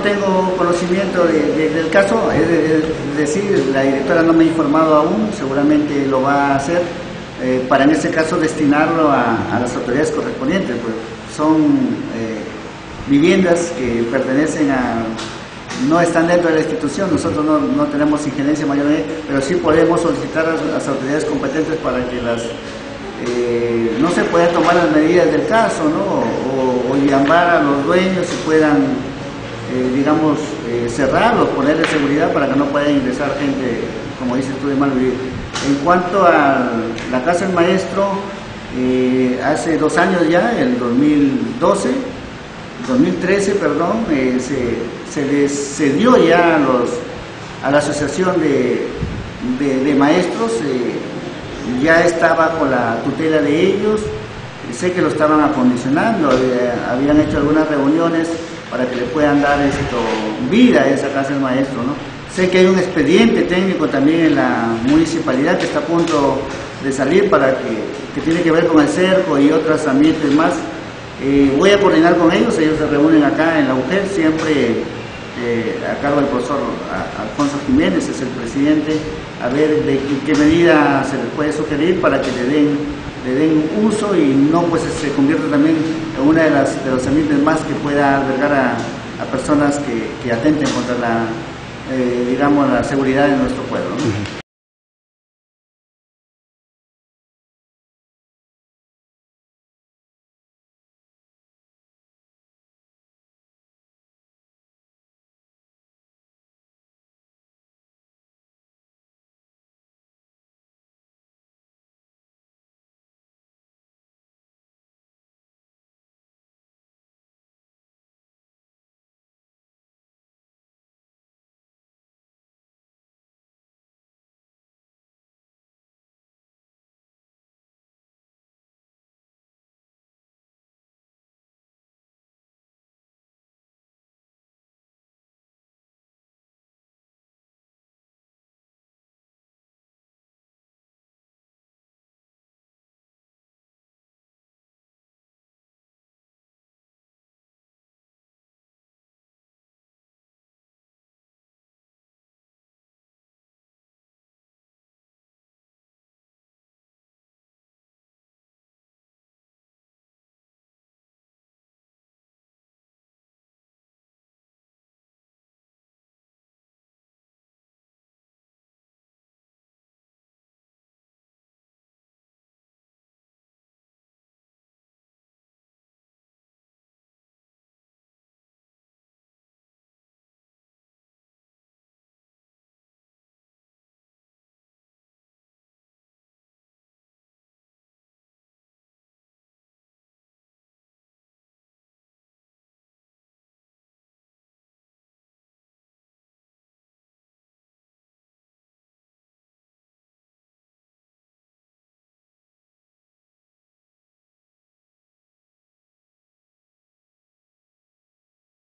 tengo conocimiento del caso, es decir, la directora no me ha informado aún, seguramente lo va a hacer, para en este caso destinarlo a las autoridades correspondientes, pues son viviendas que pertenecen no están dentro de la institución, nosotros no tenemos injerencia mayor en ello, pero sí podemos solicitar a las autoridades competentes para que no se puedan tomar las medidas del caso, ¿no? O llamar a los dueños y puedan, digamos, cerrarlos, ponerle seguridad para que no pueda ingresar gente, como dices tú, de mal vivir. En cuanto a la casa del maestro, hace 2 años ya, el 2013, perdón, se les cedió ya a la asociación de maestros, ya estaba con la tutela de ellos, sé que lo estaban acondicionando, habían hecho algunas reuniones para que le puedan dar vida a esa casa del maestro, ¿no? Sé que hay un expediente técnico también en la municipalidad que está a punto de salir que tiene que ver con el cerco y otros ambientes más. Voy a coordinar con ellos se reúnen acá en la UGEL, siempre a cargo del profesor Alfonso Jiménez, es el presidente, a ver de qué medida se les puede sugerir para que le den uso y no pues se convierta también en una de los ambientes más que pueda albergar a personas que atenten contra digamos, la seguridad de nuestro pueblo, ¿no?